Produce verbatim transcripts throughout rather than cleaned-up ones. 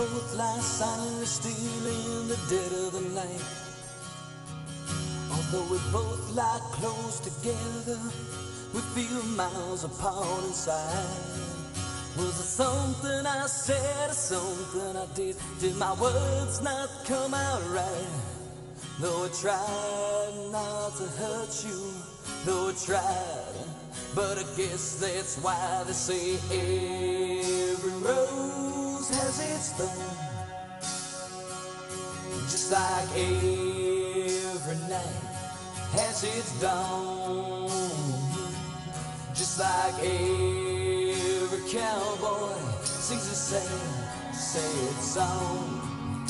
both lie silently still in the dead of the night. Although we both lie close together, we feel miles apart inside. Was it something I said or something I did? Did my words not come out right? Though I tried not to hurt you, though I tried, but I guess that's why they say every rose has its thorn. Just like every night has its dawn. Just like every cowboy sings a sad, sad song.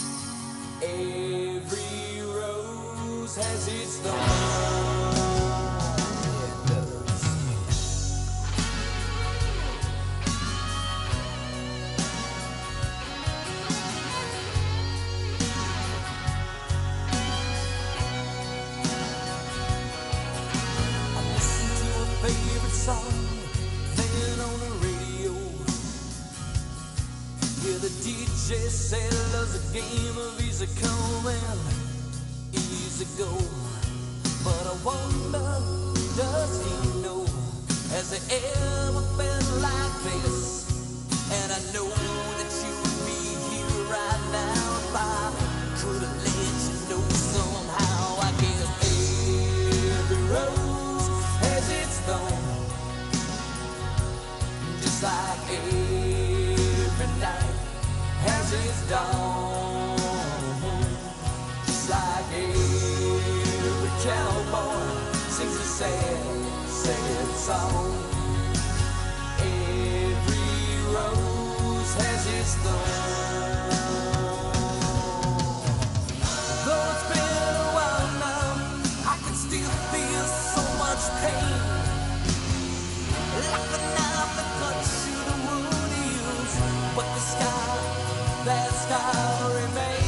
Every rose has its thorn. It does. I listen to a favorite song playing on the radio. Yeah, the D J said love's a game of easy come and easy go. But I wonder, does he know, has it ever been like this? And I know that you would be here right now if I could have let you know somehow. I guess every rose has its thorn. Just like every night has its dawn. Just like every cowboy sings a sad, sad song. Every rose has its thorn. Though it's been a while now, I can still feel so much pain. Like a knife that cuts you the wound heals, but the scar, that scar remains.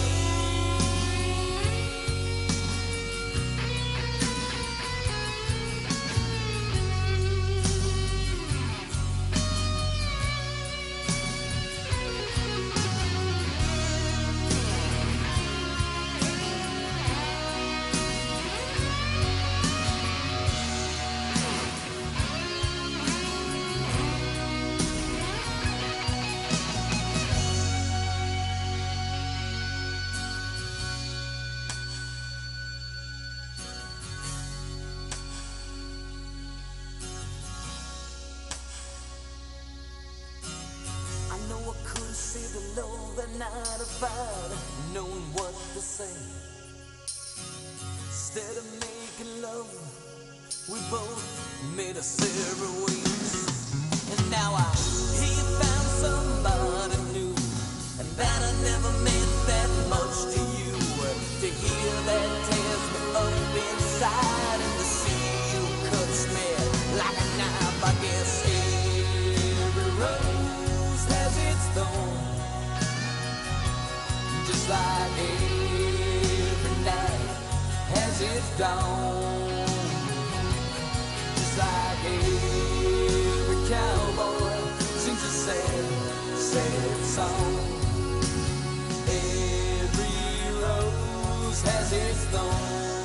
I know I could have saved the love that night if I'd known what to say. Instead of making love, we both made us separate ways. And now I hear you found somebody new, and that I never meant that much to you. To hear that tears me up inside, and to see you cuts me like a knife. I guess every rose has its thorn. Just like every night has its dawn. Just like every cowboy sings a sad, sad song. Every rose has its thorn.